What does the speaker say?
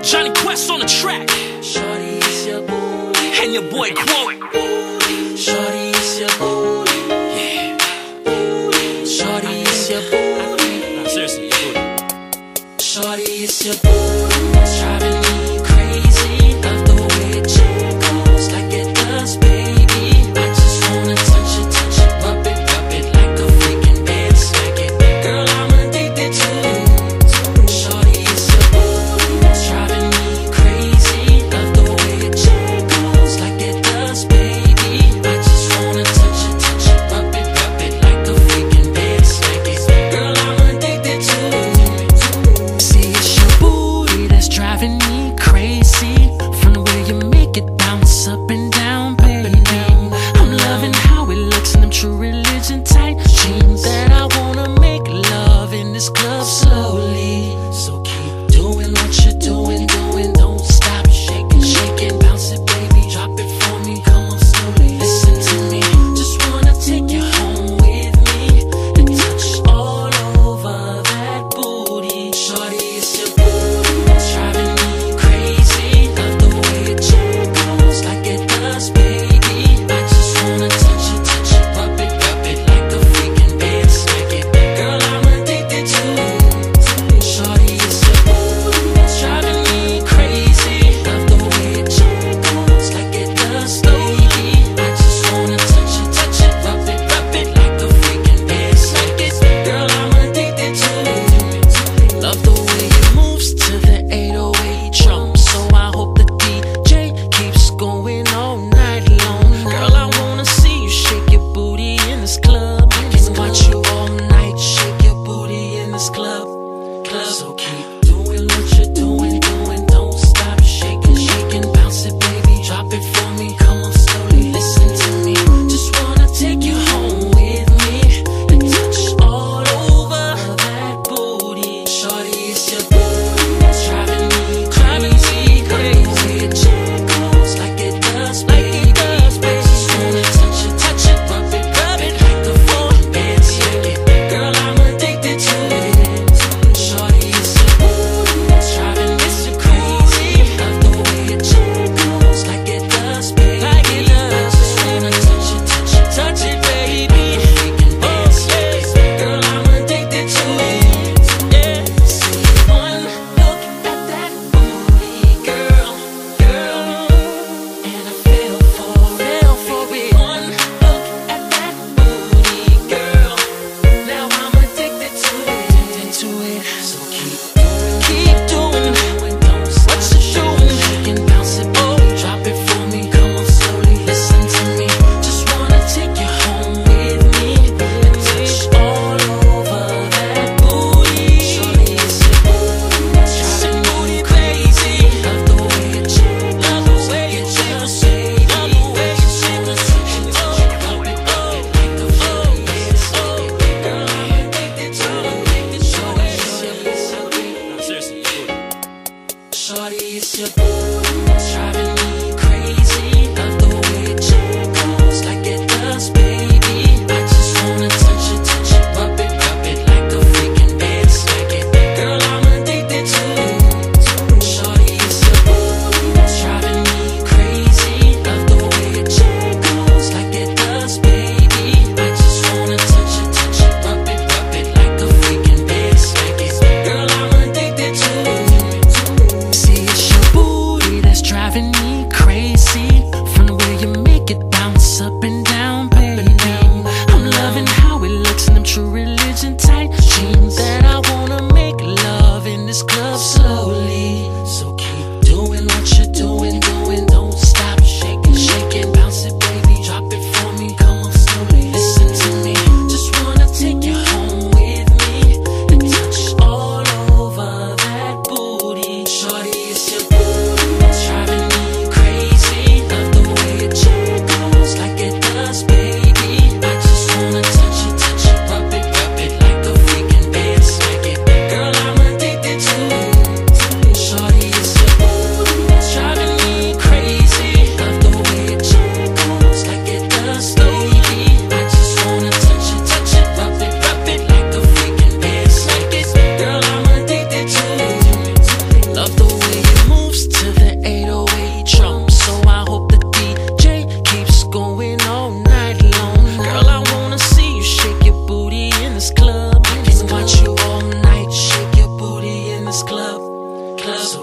Johnny Quest on the track. Shorty, it's your booty. And your boy Quote. Shorty, it's your booty. Yeah. Shorty, it's your booty. Nah, seriously, your booty. Shorty, it's your booty. It's driving me crazy. Love the way it jiggles like it does, baby. I just wanna touch it, rub it like a freaking bed smack it. Girl, I'm addicted to it. Shorty, it's your booty. It's driving me crazy. Love the way it jiggles like it does, baby. I just wanna touch it, rub it like a freaking bed smack it. Girl, I'm addicted to it. See, it's your booty that's driving me crazy. From the way you make it bounce up and down, baby. I'm loving how it looks in them True Religion tight jeans. That I wanna make love in this club slowly. So keep doing what you're doing, don't stop. Shaking, bounce it, baby. Drop it for me, come on slowly. Listen to me, just wanna take you home with me and touch all over that booty. Shorty, it's your booty. It's driving me crazy. Love the way it jiggles like it does, baby. I just wanna touch it, rub it like a freaking bed smack it. Girl, I'm addicted to it. Shorty, it's your booty. It's driving me crazy. Love the way it jiggles like it does, baby. I just wanna touch it, rub it like a freaking bed smack it. Girl, I'm addicted to it. Love the way it moves to the 808 drum. So I hope the DJ keeps going all night long. Girl, I wanna see you shake your booty in this club. I can watch you all night shake your booty in this club. So keep doing what you're doing, don't stop. Shaking, bounce it, baby. Drop it for me, come on slowly. Listen to me, just wanna take you home with me and touch all over that booty. Shorty, it's your booty. It's driving me crazy. The way it jiggles like it does, baby. I just wanna touch it, rub it like a freaking bed smack it. Girl, I'm addicted to it. Shorty, it's your booty. It's driving me so crazy. Love the way it jiggles like it does, baby. I just wanna touch it, baby. Freaking bed smack it. Girl, I'm addicted to it. Yeah. See, one look at that booty, girl, and I fell for it. One look at that booty, girl. Now I'm addicted to it. So keep doing don't stop. What you doing? Shaking, bounce it, baby. Drop it for me, come on slowly. Listen to me, just wanna take you home with me and touch all over that booty. Shorty, it's your booty. It's driving me crazy. Love the way it jiggles, love the way it jiggles, baby. Love the way it jiggles, rub it like a freaking bed smack it. Girl, I'm addicted to it. Shorty, it's your booty. Nah, seriously, your booty. Shorty, it's your booty. It's driving me crazy. Love the way it jiggles like it does, baby. I just wanna touch it, rub it like a freaking bed smack it. Girl, I'm addicted to it. Shorty, it's your booty. It's driving me crazy. Love the way it jiggles like it does, baby. I just wanna touch it, rub it like a freaking bed smack it. Girl, I'm addicted to it. See, it's your booty does. So